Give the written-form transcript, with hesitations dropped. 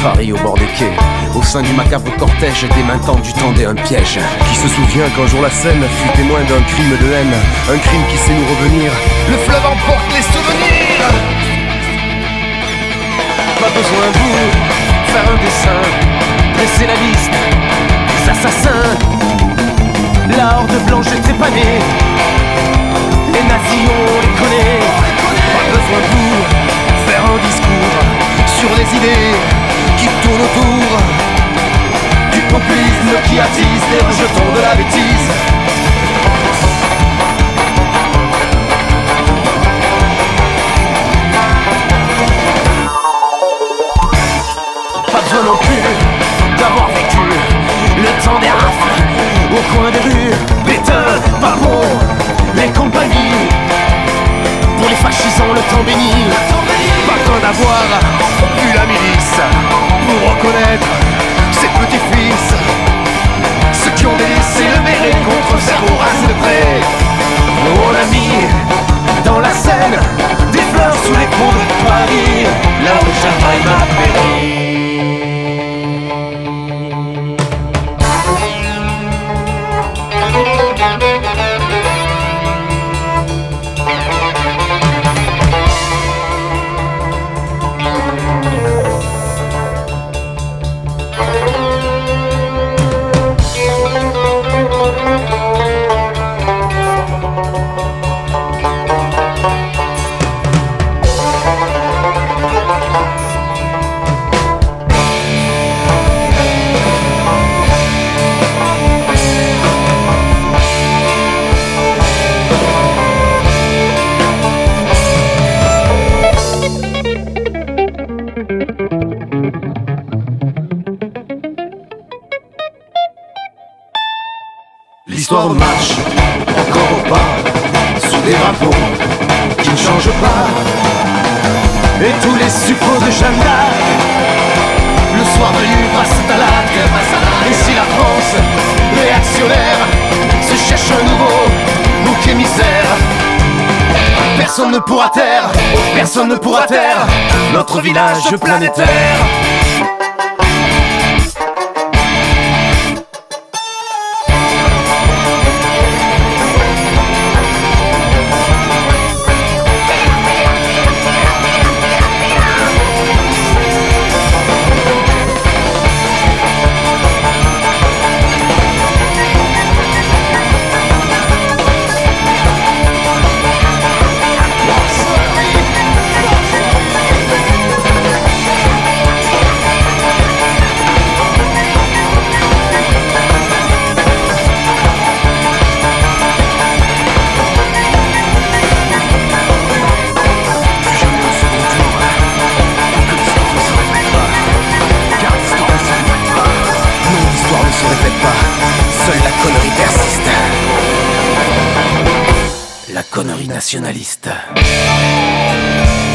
Paris au bord des quais, au sein du macabre cortège, des mains tendues tendaient un piège. Qui se souvient qu'un jour la Seine fut témoin d'un crime de haine, un crime qui sait nous revenir. Le fleuve emporte les souvenirs. Pas besoin de vous faire un dessin, dresser la liste des assassins. La horde blanche est épanée, les nazis on les connaît. Pas besoin de vous faire un discours sur les idées qui tournent autour du populisme qui attise les rejetons de la bêtise. Pas besoin non plus d'avoir vécu le temps des rafles au coin des rues. Pétain, Barbon, les compagnies, pour les fascisants le temps béni. Pas besoin d'avoir vu la milice pour reconnaître ces petits-fils, ceux qui ont délaissé le béret contre le cerveau rasé de près. On a mis dans la Seine des fleurs sous les ponts de Paris, là où Champagne m'a péri. L'histoire marche encore au pas, sous des drapeaux qui ne changent pas. Et tous les suppôts de Jeanne d'Arc, le soir de l'U passent à l'acte. Et si la France réactionnaire se cherche un nouveau bouc émissaire, personne ne pourra taire, personne ne pourra taire notre village planétaire. Seule la connerie persiste. La connerie nationaliste.